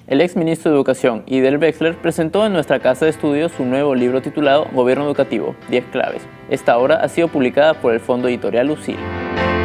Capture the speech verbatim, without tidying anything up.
El ex ministro de Educación, Idel Wexler, presentó en nuestra casa de estudios su nuevo libro titulado Gobierno Educativo, diez claves. Esta obra ha sido publicada por el Fondo Editorial Lucil.